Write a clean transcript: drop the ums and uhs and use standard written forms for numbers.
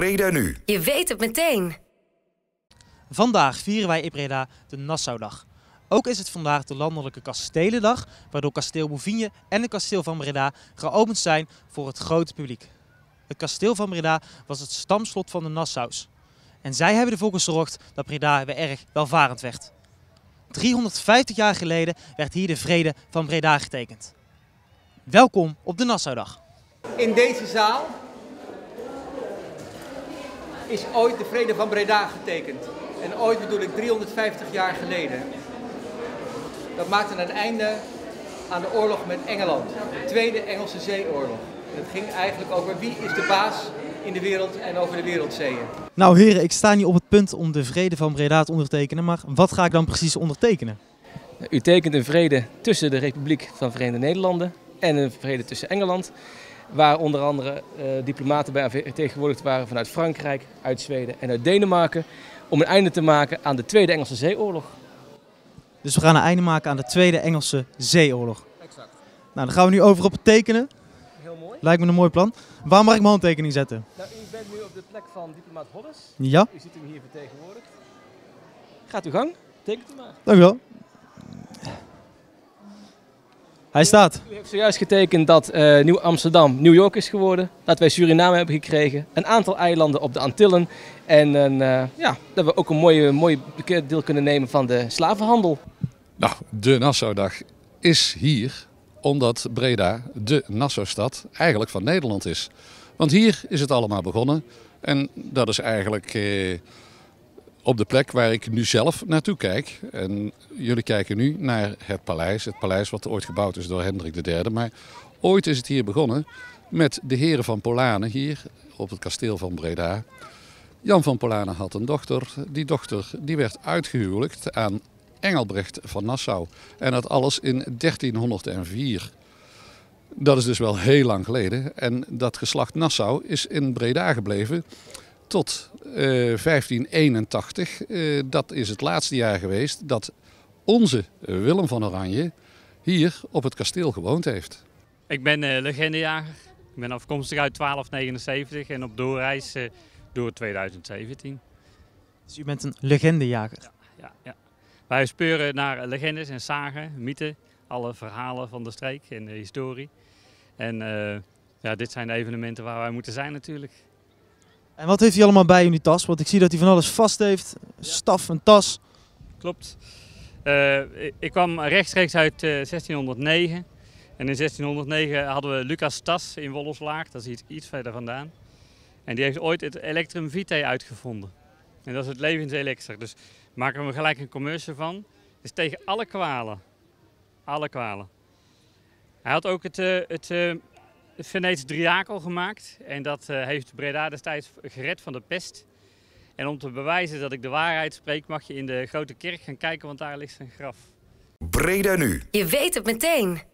Breda nu. Je weet het meteen. Vandaag vieren wij in Breda de Nassaudag. Ook is het vandaag de landelijke kastelendag, waardoor kasteel Bouvigny en het kasteel van Breda geopend zijn voor het grote publiek. Het kasteel van Breda was het stamslot van de Nassaus. En zij hebben ervoor gezorgd dat Breda weer erg welvarend werd. 350 jaar geleden werd hier de vrede van Breda getekend. Welkom op de Nassaudag. In deze zaal is ooit de vrede van Breda getekend. En ooit bedoel ik 350 jaar geleden. Dat maakte een einde aan de oorlog met Engeland. De Tweede Engelse Zeeoorlog. Het ging eigenlijk over wie is de baas in de wereld en over de wereldzeeën. Nou heren, ik sta nu op het punt om de vrede van Breda te ondertekenen, maar wat ga ik dan precies ondertekenen? U tekent een vrede tussen de Republiek van Verenigde Nederlanden en een vrede tussen Engeland. Waar onder andere diplomaten bij vertegenwoordigd waren vanuit Frankrijk, uit Zweden en uit Denemarken. Om een einde te maken aan de Tweede Engelse Zeeoorlog. Dus we gaan een einde maken aan de Tweede Engelse Zeeoorlog. Exact. Nou, dan gaan we nu over op het tekenen. Heel mooi. Lijkt me een mooi plan. Waar mag ik mijn handtekening zetten? Nou, u bent nu op de plek van diplomaat Horris. Ja, U ziet hem hier vertegenwoordigd. Gaat uw gang, tekent u maar. dank u wel. Hij staat. U heeft zojuist getekend dat Nieuw-Amsterdam New York is geworden. Dat wij Suriname hebben gekregen. Een aantal eilanden op de Antillen. En dat we ook een mooi deel kunnen nemen van de slavenhandel. Nou, de Nassaudag is hier omdat Breda, de Nassaustad, eigenlijk van Nederland is. Want hier is het allemaal begonnen. En dat is eigenlijk op de plek waar ik nu zelf naartoe kijk. En jullie kijken nu naar het paleis. Het paleis wat ooit gebouwd is door Hendrik III. Maar ooit is het hier begonnen met de heren van Polanen hier op het kasteel van Breda. Jan van Polanen had een dochter. Die dochter die werd uitgehuwelijkt aan Engelbrecht van Nassau. En dat alles in 1304. Dat is dus wel heel lang geleden. En dat geslacht Nassau is in Breda gebleven tot 1581. Dat is het laatste jaar geweest dat onze Willem van Oranje hier op het kasteel gewoond heeft. Ik ben legendejager. Ik ben afkomstig uit 1279 en op doorreis door 2017. Dus u bent een legendejager. Ja. Wij speuren naar legendes en sagen, mythen, alle verhalen van de streek en de historie. En dit zijn de evenementen waar wij moeten zijn natuurlijk. En wat heeft hij allemaal bij in uw tas? Want ik zie dat hij van alles vast heeft. Staf, een tas. Klopt. Ik kwam rechtstreeks uit 1609. En in 1609 hadden we Lucas Tas in Wollerslaag, dat is iets verder vandaan. En die heeft ooit het Electrum Vitae uitgevonden. En dat is het levenselixier. Dus maken we gelijk een commercial van. Het is tegen alle kwalen. Alle kwalen. Hij had ook het Venetisch Driakel gemaakt. En dat heeft Breda destijds gered van de pest. En om te bewijzen dat ik de waarheid spreek, mag je in de grote kerk gaan kijken, want daar ligt zijn graf. Breda nu. Je weet het meteen.